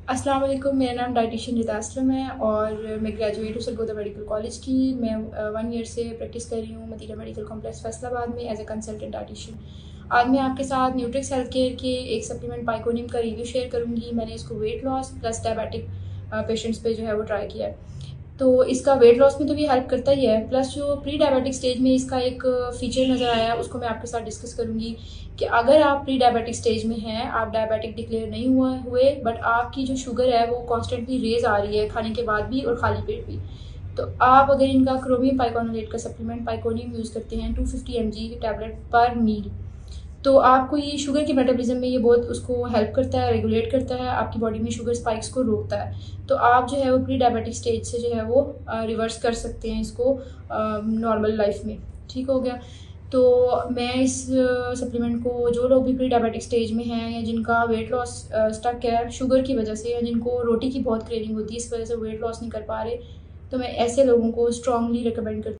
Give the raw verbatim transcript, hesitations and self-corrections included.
अस्सलाम वालेकुम, मेरा नाम डाइटिशियन रिता असलम है और मैं ग्रेजुएट हूँ सरगोदा मेडिकल कॉलेज की। मैं वन ईयर से प्रैक्टिस कर रही हूँ मदीना मेडिकल कॉम्प्लेक्स फैसलाबाद में एज ए कंसल्टेंट डाइटिशियन। आज मैं आपके साथ न्यूट्रिक्स हेल्थ केयर के एक सप्लीमेंट पाइकोनिम का रिव्यू शेयर करूँगी। मैंने इसको weight loss plus diabetic patients पे जो है वो ट्राई किया है। तो इसका वेट लॉस में तो भी हेल्प करता ही है, प्लस जो प्री डायबिटिक स्टेज में इसका एक फीचर नज़र आया उसको मैं आपके साथ डिस्कस करूंगी कि अगर आप प्री डायबिटिक स्टेज में हैं, आप डायबिटिक डिक्लेयर नहीं हुआ हुए बट आपकी जो शुगर है वो कॉन्स्टेंटली रेज आ रही है खाने के बाद भी और खाली पेट भी, तो आप अगर इनका क्रोमियम पाइकोनोलेट का सप्लीमेंट पाइकोनियम यूज़ करते हैं two fifty M G tablet पर मील, तो आपको ये शुगर के मेटाबॉलिज्म में ये बहुत उसको हेल्प करता है, रेगुलेट करता है, आपकी बॉडी में शुगर स्पाइक्स को रोकता है। तो आप जो है वो प्री डायबिटिक स्टेज से जो है वो रिवर्स कर सकते हैं इसको नॉर्मल लाइफ में। ठीक हो गया। तो मैं इस सप्लीमेंट को जो लोग भी प्री डायबिटिक स्टेज में हैं या जिनका वेट लॉस स्टक है शुगर की वजह से, या जिनको रोटी की बहुत क्रेविंग होती है इस वजह से वेट लॉस नहीं कर पा रहे, तो मैं ऐसे लोगों को स्ट्रांगली रिकमेंड करती हूँ।